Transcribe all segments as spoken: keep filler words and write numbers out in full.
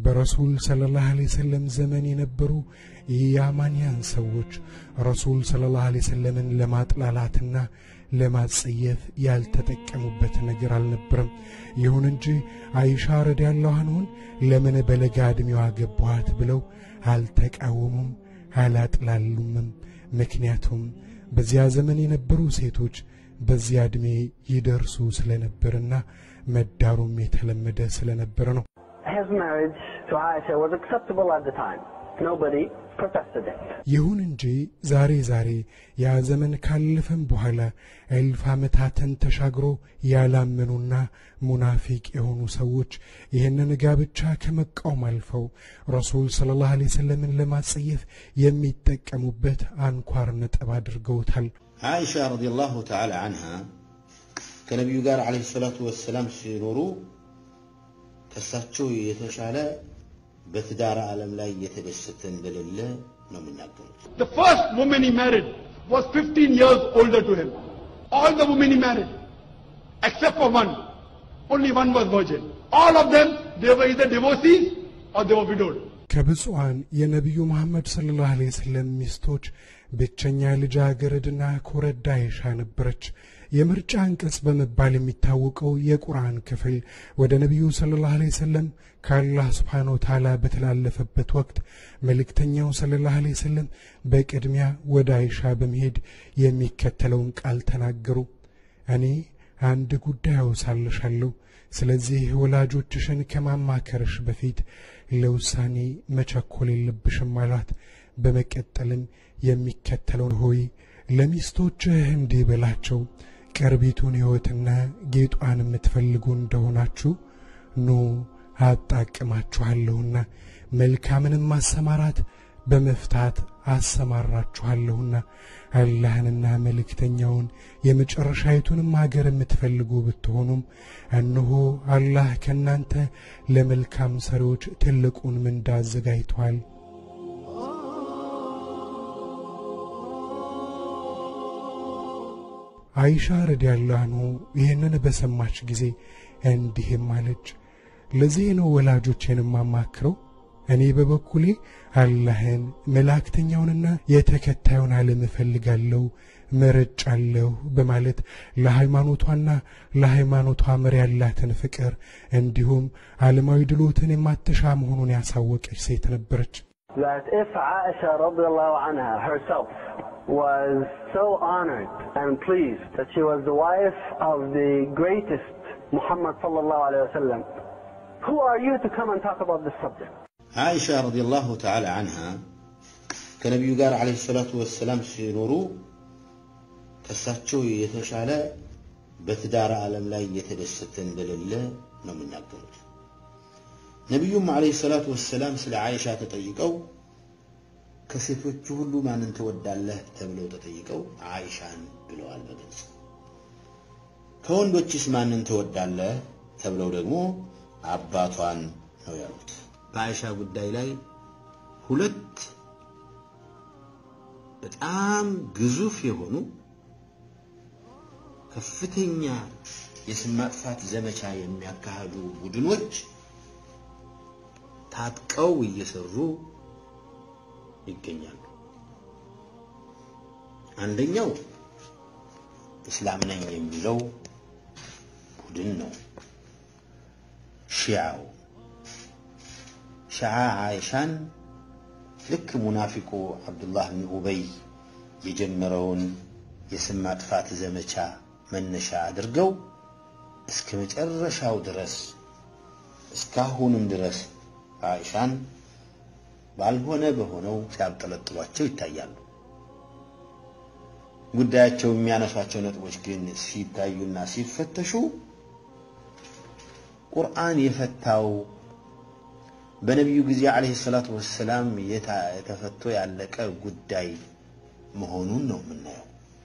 برسول صلى الله عليه وسلم زمن ينبرو يامانيان سووች رسول صلى الله عليه وسلم ለማጥላላትና ለማጽየፍ ያልተጠቀሙበት ነገር አልነበረም ይሁን እንጂ አይሻ ረዲየላሁ ዐንሁን ለምን በለጋ እድሜዋ ገባዋት ብለው አልተቃወሙም አላጥላሉም ምክንያቱም በዚያ ዘመን የነበሩ ሴቶች በዚያ እድሜ ይደርሱ ስለነበርና መዳሩም የተለመደ ስለነበር ነው His marriage to Aisha was acceptable at the time nobody protested it ይሁን እንጂ ዛሬ ዛሬ ያ ዘመን ካለፈም በኋላ አልፍ ዓመታትን ተሻግሮ ያላመኑና ሙናፊቅ የሆኑ ሰዎች ይሄንን ጋብቻ ከመቃወም አልፈው ረሱል ሰለላሁ ዐለይሂ ወሰለም ለማጽየፍ የሚጠቀሙበት አንኳር ነጥብ አድርገውታል عائشة رضي الله تعالى عنها كنبي قال عليه الصلاة والسلام سيرورو كساتشو يتشالى بتدار عالم لا يتدستن بالله no مناقض. The first woman he married was fifteen years older to him. All the women he married, except for one, only one was virgin. All of them, they were either divorcees or they were widowed. ከብፁዓን የነብዩ መሐመድ ሰለላሁ ዐለይሂ ወሰለም ሚስቶች ብቸኛ ልጃገረድና ኮረዳ አይሻ ነበረች የምርጫ አንቀጽ በመባል የሚታወቀው የቁርአን ክፍል ወደ ነብዩ ሰለላሁ ዐለይሂ ወሰለም ከአላህ Subhanahu Wa Ta'ala በተላለፈበት ወቅት መልእክተኛው ሰለላሁ ዐለይሂ ወሰለም በቅድሚያ ወደ አይሻ በመሄድ የሚከተለውን ቃል ተናገሩ እኔ አንድ ጉዳይ አውሳልሻለሁ ስለዚህ ወላጆችሽን ከማማከርሽ በፊት ለውሳኔ መቸኮል የለብሽም ማለት በመቀጠልም የሚከተለው ሆይ ለሚስቶችህ እንዲህ በላቸው ቀርቢቱን ህይወትና ጌጧን የምትፈልጉ እንደሆናችሁ ኑ አጣቅማችኋለሁና መልካምንም ማሰማራት በመፍታት አሰማራችኋለሁና አላህንና መልእክተኛውን የመጨረሻይቱንም ሀገር የምትፈልጉ ብትሆኑም እነሆ አላህ ከናንተ ለመልካም ሰሪዎች ትልቁን ምንዳ አዘጋጅቷል አይሻ ረዲየላሁ ዐንሁ ይሄንን በሰማች ጊዜ እንዲህ ማለች ለዚህ ነው ወላጆቼን ማማክረው እኔ በበኩሌ አላህን መላእክተኛውንና የተከታዩን ዓለም ፈልጋለሁ መረጫለሁ በማለት ለሃይማኖቷና ለሃይማኖቷ መሪ ያላትን ፍቅር እንዲሁም ዓለማዊ ድሎትን የማትሻ መሆኑን ያሳወቀች ሴት ነበረች that if Aisha radiallahu anha herself was so honored and pleased that she was the wife of the greatest Muhammad sallallahu alayhi wa sallam who are you to come and talk about this subject عائشة رضي الله تعالى عنها كنبي قال عليه الصلاة والسلام سينورو كساتشو يتشالى بتدار عالم لا يتدستن بالله no مناقض نبيهم عليه الصلاة والسلام سل عائشة تطيقوا كسيتوቹ ሁሉ ማንን ተወዳለህ ተብለው ተጠይቀው አይሻን ብለዋል በግልጽ ከወንዶችስ ማንን ተወዳለህ ተብለው ደግሞ አባቷን ነው ያሉት በአይሻ ጉዳይ ላይ ሁለት በጣም ግዙፍ የሆኑ ከፍተኛ የስም ማጥፋት ዘመቻ የሚያካሂዱ ቡድኖች ታጥቀው እየሰሩ ይገኛሉ አንደኛው እስላም ነኝ የሚለው ቡድን ነው ሺዓው ሺዓ አይሻን ልክ ሙናፊቁ አብዱላህ ብን ኡበይ የጀመረውን የስም ማጥፋት ዘመቻ መነሻ አድርገው እስከ መጨረሻው ድረስ እስካሁንም ድረስ አይሻን ባልሆነ በሆነው ሲያብጠለጥሏቸው ይታያሉ ጉዳያቸው የሚያነሷቸው ነጥቦች ግን ሲታዩና ሲፈተሹ ቁርአን የፈታው በነብዩ ጊዜ አለይሂ ሰላቱ ወሰለም የተፈቶ ያለቀ ጉዳይ መሆኑን ነው የምናየው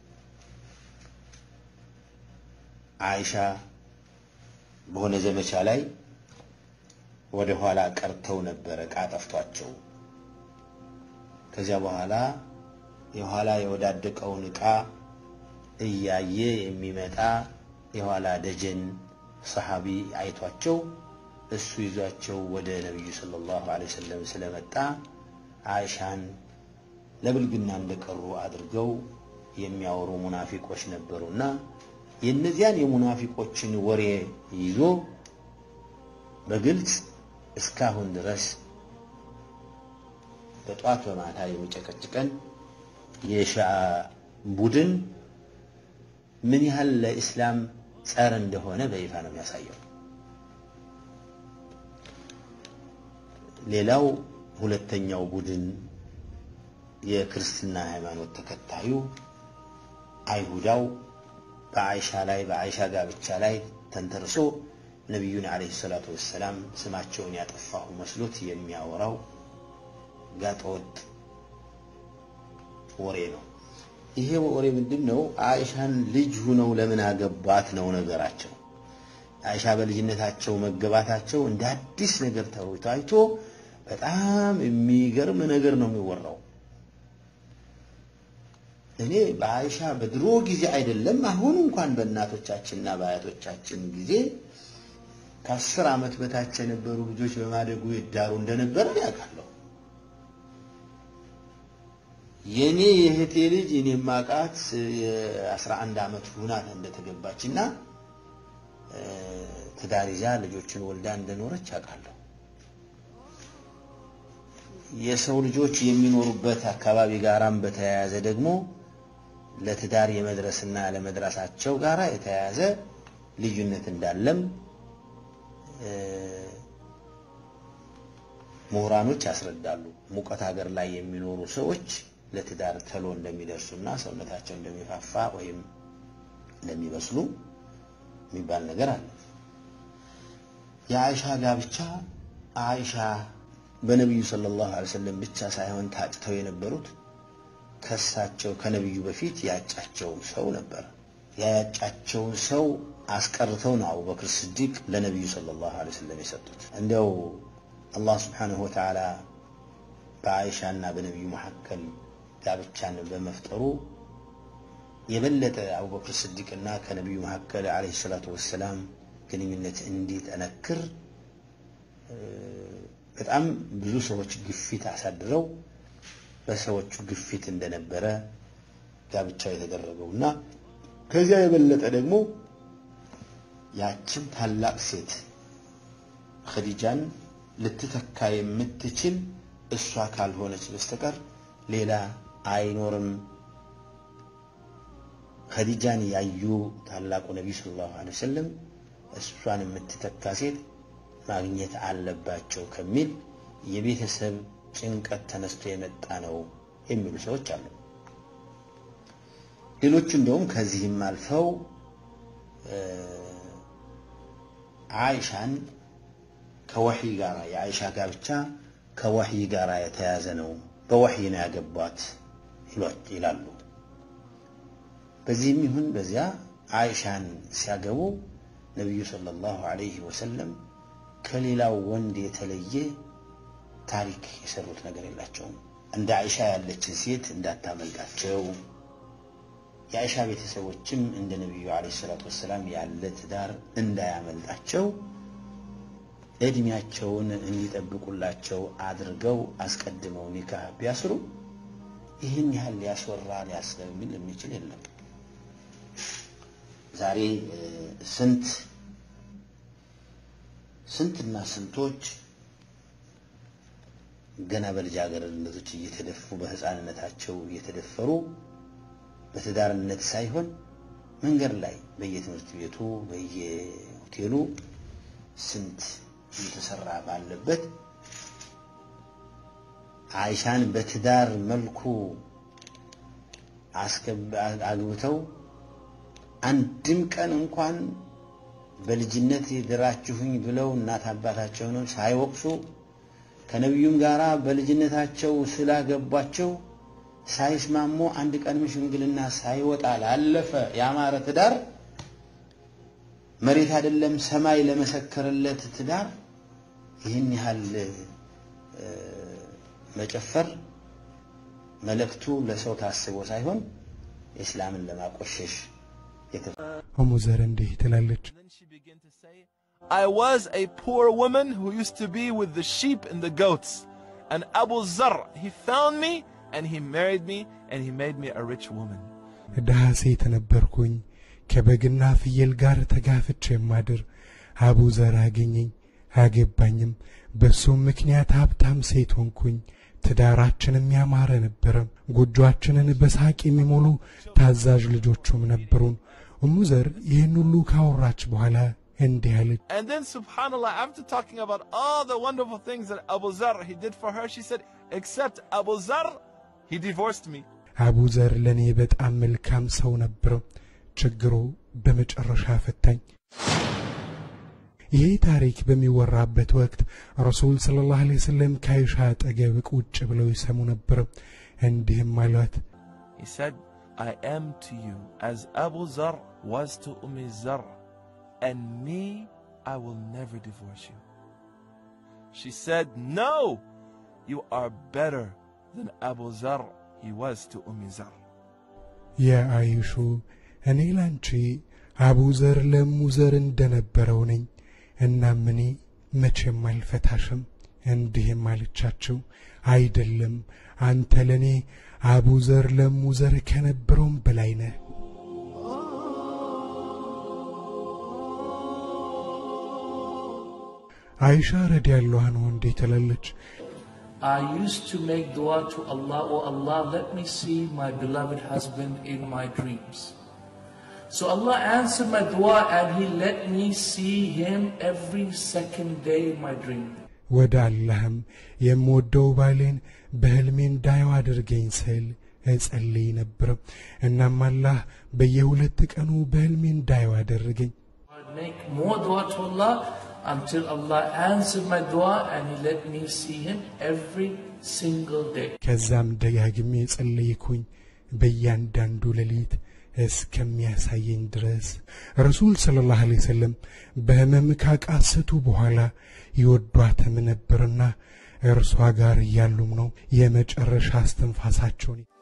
አይሻ በሆነ ዘመቻ ላይ ወደ ኋላ ቀርተው ነበር ቃጠፍቷቸው ከዚያ በኋላ የኋላ የወዳደቀውን ዕቃ እያየ የሚመጣ የኋላ ደጀን ሰሃቢ አይቷቸው እሱ ይዟቸው ወደ ነብዩ ሰለላሁ ዐለይሂ ወሰለም ስለመጣ አይሻን ለብልግና እንደቀሩ አድርገው የሚያወሩ ሙናፊቆች ነበሩና የነዚያን የሙናፊቆችን ወሬ ይዞ በግልጽ እስካሁን ድረስ በጧት በማታ የሚጨቀጭቀን የሺዓ ቡድን ምን ያህል ለእስላም ጸር እንደሆነ በይፋ ነው የሚያሳየው። ሌላው ሁለተኛው ቡድን የክርስትና ሃይማኖት ተከታዩ አይሁዳው በአይሻ ላይ በአይሻ ጋብቻ ላይ ተንተርሶ ነብዩን አለይሂ ሰላቱ ወሰለም ስማቸውን ያጠፋው መስሎት የሚያወራው ጋጠወጥ ወሬ ነው። ይሄ ወሬ ምንድነው? አይሻን ልጅ ሆነው ለምን አገባት ነው ነገራቸው። አይሻ በልጅነታቸው መገባታቸው እንደ አዲስ ነገር ታይቶ በጣም የሚገርም ነገር ነው የሚወራው። እኔ በአይሻ በድሮ ጊዜ አይደለም አሁን እንኳን በእናቶቻችንና በአያቶቻችን ጊዜ ከአስር ዓመት በታች የነበሩ ልጆች በማደጉ ይዳሩ እንደነበር ያውቃለሁ። የኔ የህቴ ልጅ እኔ ማቃት አስራ አንድ ዓመት ሆና እንደተገባችና ትዳር ይዛ ልጆችን ወልዳ እንደኖረች ያውቃለሁ። የሰው ልጆች የሚኖሩበት አካባቢ ጋራም በተያያዘ ደግሞ ለትዳር የመድረስና ለመድረሳቸው ጋራ የተያያዘ ልዩነት እንዳለም ምሁራኖች ያስረዳሉ። ሙቀት ሀገር ላይ የሚኖሩ ሰዎች ለትዳር ተሎ እንደሚደርሱና ሰውነታቸው እንደሚፋፋ ወይም እንደሚበስሉ የሚባል ነገር አለ። የአይሻ ጋብቻ አይሻ በነብዩ ሰለላሁ ዐለይሂ ወሰለም ብቻ ሳይሆን ታጭተው የነበሩት ከሳቸው ከነብዩ በፊት ያጫቸው ሰው ነበር። ያጫቸው ሰው አስቀርተው ነው አቡበክር ሲዲቅ ለነብዩ ሰለላሁ ዐለይሂ ወሰለም የሰጡት። እንደው አላህ Subhanahu Wa Ta'ala በአይሻና በነብዩ መሐከል ጋብቻን በመፍጠሩ የበለጠ አቡበክር ሲዲቅና ከነብዩ መሐከል አለይሂ ሰላቱ ወሰለም ግንኙነት እንዲጠነክር በጣም ብዙ ሰዎች ግፊት አሳድረው በሰዎቹ ግፊት እንደነበረ ጋብቻው የተደረገውና ከዚያ የበለጠ ደግሞ ያችን ታላቅ ሴት ኸዲጃን ልትተካ የምትችል እሷ ካልሆነች በስተቀር ሌላ አይኖርም። ኸዲጃን ያዩ ታላቁ ነብዩ ሰለላሁ ዐለይሂ ወሰለም እሷን የምትተካ ሴት ማግኘት አለባቸው ከሚል የቤተሰብ ጭንቀት ተነስቶ የመጣ ነው የሚሉ ሰዎች አሉ። ሌሎቹ እንደውም ከዚህም አልፈው አይሻን ከወህይ ጋር የአይሻ ጋብቻ ከወህይ ጋር የተያዘ ነው፣ በወህይ ነው ያገባት ይላሉ። በዚህም ይሁን በዚያ አይሻን ሲያገቡ ነብዩ ሰለላሁ ዐለይሂ ወሰለም ከሌላው ወንድ የተለየ ታሪክ የሰሩት ነገር የላቸውም። እንደ አይሻ ያለች ሴት እንዳታመልጣቸው፣ የአይሻ ቤተሰቦችም እንደ ነብዩ አለይሂ ሰላቱ ወሰለም ያለ ትዳር እንዳያመልጣቸው እድሜያቸውን እንዲጠብቁላቸው አድርገው አስቀድመው ኒካህ ቢያስሩ ይህን ያህል ሊያስወራ ሊያስለምል የሚችል የለም። ዛሬ ስንት ስንትና ስንቶች ገና በልጃገረድነቶች እየተደፉ በህፃንነታቸው እየተደፈሩ በትዳርነት ሳይሆን መንገድ ላይ በየትምህርት ቤቱ በየሆቴሉ ስንት እየተሰራ ባለበት አይሻን በትዳር መልኩ አግብተው አንድም ቀን እንኳን በልጅነት ይድራችሁኝ ብለው እናት አባታቸው ነው ሳይወቅሱ ከነብዩም ጋራ በልጅነታቸው ስላገባቸው ሳይስማሙ አንድ ቀን ሽምግልና ሳይወጣ ላለፈ ያማረ ትዳር መሬት አይደለም ሰማይ ለመሰከረለት ትዳር ይህን ያህል መጨፈር መልእክቱ ለሰው ታስቦ ሳይሆን እስላምን ለማቆሸሽ ኡሙ ዘር እንዲህ ትላለች። I was a poor woman who used to be with the sheep and the goats. And Abu Zar, he found me and he married me and he made me a rich woman. ድሃ ሴት ነበርኩኝ ከበግና ፍየል ጋር ተጋፍቼ ማድር አቡ ዘር አገኘኝ አገባኝም በሱም ምክንያት ሀብታም ሴት ሆንኩኝ ትዳራችንም ያማረ ነበር ጎጆአችንን በሳቅ የሚሞሉ ታዛዥ ልጆችም ነበሩን ኡሙ ዘር ይህን ሁሉ ካወራች በኋላ እንዲህ አለች And then subhanallah, after talking about all the wonderful things that Abu Zar he did for her, she said, except Abu Zar, he divorced me. አቡ ዘር ለኔ በጣም መልካም ሰው ነበር ችግሩ በመጨረሻ ፈታኝ ይሄ ታሪክ በሚወራበት ወቅት ረሱል ሰለላሁ ዐለይሂ ወሰለም ካይሻ አጠገብ ቁጭ ብለው ይሰሙ ነበር እንዲህም አሏት He said, I am to you as Abu Zar was to Umm Zar, and me, I will never divorce you. She said, no, you are better than Abu Zar he was to Umm Zar. Ya Aisha, እኔ ላንቺ አቡ ዘር ለሙ ዘር እንደነበረው ነኝ እናም እኔ መቼም አልፈታሽም እንዲህም አለቻቸው አይደለም አንተ ለኔ አቡ ዘር ለሙ ዘር ከነበረው በላይ ነህ አይሻ ረዲየላሁ ዐንሃ እንዲህ ትላለች I used to make dua to Allah, oh Allah, let me see my beloved husband in my dreams. So Allah answered my dua and He let me see him every second day in my dream. ወደ አላህም የምወደው ባሌን በህልሜ እንዳየው አድርገኝ ስል እጸልይ ነበር እናም አላህ በየሁለት ቀኑ በህልሜ እንዳየው አደረገኝ I make more dua to Allah until Allah answered my dua and He let me see him every single day. ከዛም ደጋግሜ ጸለይኩኝ በእያንዳንዱ ሌሊት እስከሚያሳየኝ ድረስ ረሱል ሰለላሁ ዐለይሂ ወሰለም በህመም ካቃሰቱ በኋላ ይወዷትም ነበርና እርሷ ጋር ያሉም ነው የመጨረሻ አስተንፋሳቸውን